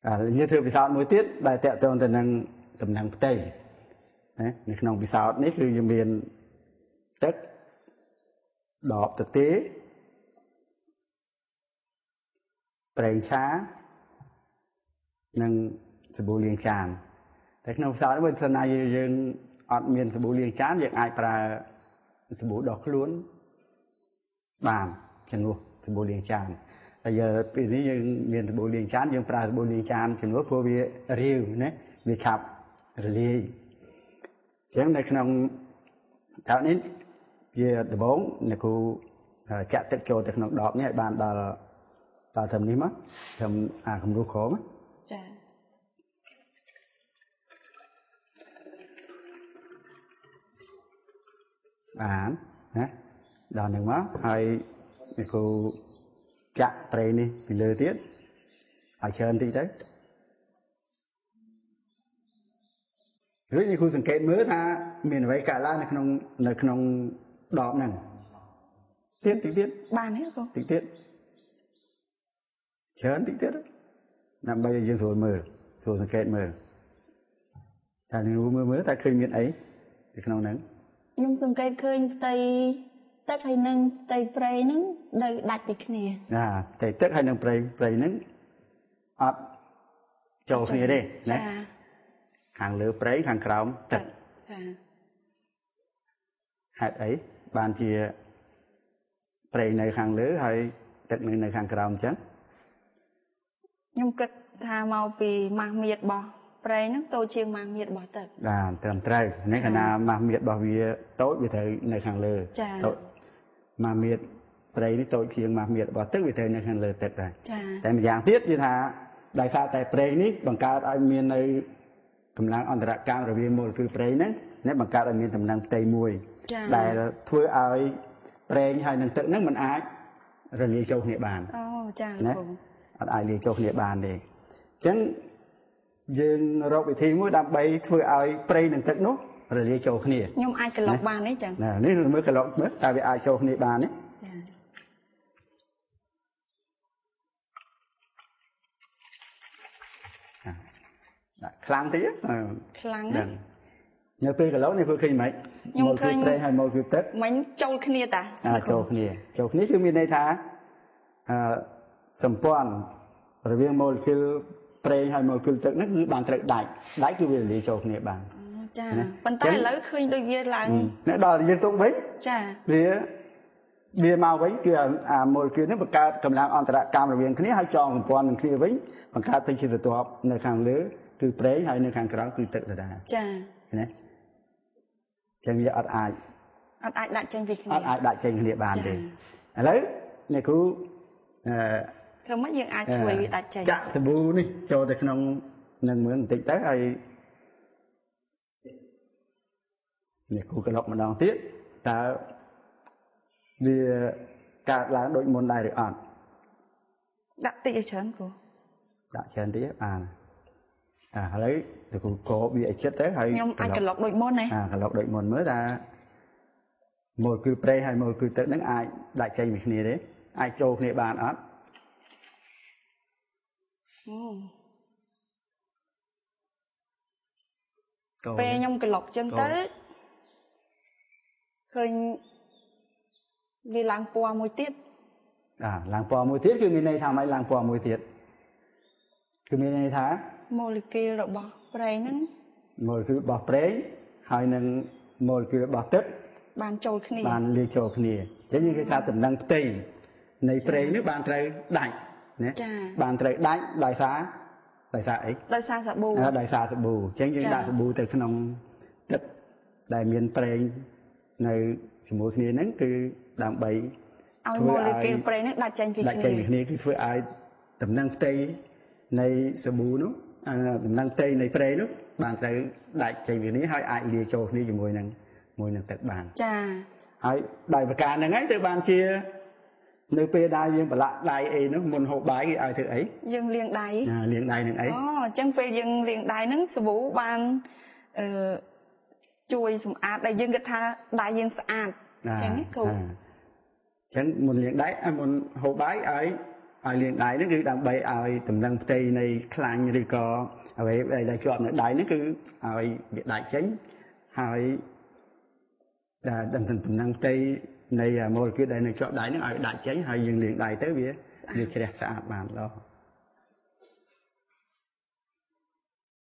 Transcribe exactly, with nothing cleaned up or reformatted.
à như thưa bị sao mới tiết đại tẹo tường từ năng tầm năng tây đấy nông bị sao đấyคือจะមានទឹកដបទទេប្រេងឆានិងសាប៊ូលាងចានតែក្នុងផ្សារនេះបើសិនណាយើងអត់មានសាប៊ូលាងចានយើងអាចប្រើសាប៊ូដុសខ្លួនបានជំនួសសាប៊ូលាងចានតែយើងពេលនេះយើងមានសាប៊ូលាងចានយើងប្រើសាប៊ូលាងចានជំនួសព្រោះវារាវណាវាឆាប់រលាយអញ្ចឹងនៅក្នុងតើនេះជាដំបូងអ្នកគ្រូចាក់ទឹកចូលទៅក្នុងដបនេះឲ្យបានដល់ដល់ត្រឹមនេះមកត្រឹមអាគំរូក្រមចាបានណាដល់នឹងមកហើយអ្នកគ្រូចាក់ប្រេងនេះពីលើទៀតឲ្យច្រើនតិចទៅរួចនេះគ្រូសង្កេតមើលថាមានអ្វីកើតឡើងនៅក្នុងនៅក្នុងដបហ្នឹងទៀតតិចទៀតបានទេគ្រូតិចទៀតច្រើនតិចទៀតដើម្បីឲ្យយើងស្រួលមើលស្រួលសង្កេតមើលតែនឹងមើលមើលតែឃើញមានអីនៅក្នុងហ្នឹងខ្ញុំសង្កេតឃើញផ្ទៃទឹកហើយនឹងផ្ទៃព្រៃហ្នឹងនៅដាច់ពីគ្នាណាផ្ទៃទឹកហើយនឹងព្រៃព្រៃហ្នឹងអត់ចូលគ្នាទេណាខាងលើព្រៃខាងក្រោមទឹកហេតុអីបានជាព្រៃនៅខាងលើហើយទឹកនៅនៅខាងក្រោមអញ្ចឹងខ្ញុំគិតថាមកពីម៉ាស់មៀតរបស់ព្រៃហ្នឹងតូចជាងម៉ាស់មៀតរបស់ទឹកបាទត្រឹមត្រូវនេះកណាម៉ាស់មៀតរបស់វាតូចវាត្រូវនៅខាងលើតូចម៉ាស់មៀតព្រៃនេះតូចជាងម៉ាស់មៀតរបស់ទឹកវាត្រូវនៅខាងលើទឹកដែរតែម្យ៉ាងទៀតគឺថាដោយសារតែព្រៃនេះបង្កើតឲ្យមាននៅកម្លាំងអន្តរកម្មរវាងមូលគឺព្រៃហ្នឹងនេះបង្កើតឲ្យមានតំណែងផ្ទៃមួយដែលធ្វើឲ្យប្រេងហើយនឹងទឹកហ្នឹងมันអាចរលាយចូលគ្នាបានអូចា៎លោកអត់អាចលាយចូលគ្នាបានទេអញ្ចឹងយើងរកវិធីមួយដើម្បីធ្វើឲ្យប្រេងនិងទឹកនោះរលាយចូលគ្នាខ្ញុំអាចក្លុកបានទេចឹងនេះមើលក្លុកមើលតើវាអាចចូលគ្នាបានទេដាក់ខ្លាំងតិចខ្លាំងណាស់នៅពេលកន្លងនេះគឺឃើញមិនខ្ញុំឃើញប្រេងហើយមកគឺទឹកមិនចូលគ្នាតាអាចូលគ្នាចូលគ្នាគឺមានន័យថាអឺសម្ព័ន្ធរវាងម៉ូលេគុលប្រេងហើយម៉ូលេគុលទឹកហ្នឹងគឺបានត្រូវដាច់ដាច់គឺវារលាយចូលគ្នាបានចាប៉ុន្តែឥឡូវឃើញដូចវាឡើងដល់យើងទុកវិញចាវាវាមកវិញគឺអាម៉ូលេគុលហ្នឹងបង្កើតកម្លាំងអន្តរកម្មរវាងគ្នាហើយចងសម្ព័ន្ធនឹងគ្នាវិញបង្កើតទៅជាស្រទាប់នៅខាងលើគឺប្រេងហើយនៅខាងក្រោមគឺទឹកដដែលចាណាចឹងវាអត់អាចអត់អាចដាក់ចេញពីគ្នាអត់អាចដាក់ចេញគ្នាបានទេឥឡូវអ្នកគ្រូអឺធ្វើម៉េចយើងអាចជួយវាដាច់ចេញចាក់សាប៊ូនេះចូលទៅក្នុងនឹងមើលបន្តិចទៅហើយអ្នកគ្រូក្លុកម្ដងទៀតតើវាកើតឡើងដូចមុនដែរឬអត់ដាក់តិចឲ្យច្រើនគ្រូដាក់ច្រើនតិចបានអាឥឡូវទៅគ្រូកោវាឲ្យចិត្តទៅហើយខ្ញុំអាចក្លុកដូចមុនណាអាក្លុកដូចមុនមើលថាម៉ូលេគុលប្រេងហើយម៉ូលេគុលទឹកហ្នឹងអាចដាក់ចេញពីគ្នាទេអាចចូលគ្នាបានអត់ពេលខ្ញុំក្លុកចឹងទៅឃើញវាឡើងពណ៌មួយទៀតអាឡើងពណ៌មួយទៀតគឺមានន័យថាម៉េចឡើងពណ៌មួយទៀតគឺមានន័យថាម៉ូលេគុលរបស់ប្រេងហ្នឹងម៉ូលេគុលរបស់ប្រេងហើយនឹងម៉ូលេគុលរបស់ទឹកបានចូលគ្នាបានលាយចូលគ្នាអញ្ចឹងយើងគេថាតំណែងផ្ទៃនៃប្រេងនេះបានត្រូវដាច់ណាបានត្រូវដាច់ដោយសារដោយសារអីដោយសារសាប៊ូដោយសារសាប៊ូអញ្ចឹងយើងដាក់សាប៊ូទៅក្នុងទឹកដែលមានប្រេងនៅជាមួយគ្នាហ្នឹងគឺដើម្បីឲ្យម៉ូលេគុលប្រេងហ្នឹងដាច់ចេញពីគ្នាដាច់ចេញពីគ្នាគឺធ្វើឲ្យតំណែងផ្ទៃនៃសាប៊ូនោះតំណែងផ្ទៃនៃប្រេងនោះបានត្រូវដាច់ចេញពីគ្នាហើយអាចលាយចូលគ្នាជាមួយនឹងមួយនឹងទឹកបានចាហើយដោយប្រការហ្នឹងហើយទៅបានជានៅពេលដែលយើងប្រឡាក់ដៃអីនោះមុនហូបបាយគេឲ្យធ្វើអីយើងលាងដៃលាងដៃនឹងអីអូអញ្ចឹងពេលយើងលាងដៃហ្នឹងសាប៊ូបានអឺជួយសម្អាតដែលយើងគិតថាដៃយើងស្អាតអញ្ចឹងគ្រូអញ្ចឹងមុនលាងដៃមុនហូបបាយឲ្យ ai liền đáy nó cứ đang bay ai tầm năng tây này khăn rồi có ở đây là chọn ở đáy nó cứ ai việc đại chánh ai là đầm tầm tầm năng tây này một cái đây này chọn đáy nó ai đại chánh hay dừng liền đáy tới bía việc đẹp sạch bàn đó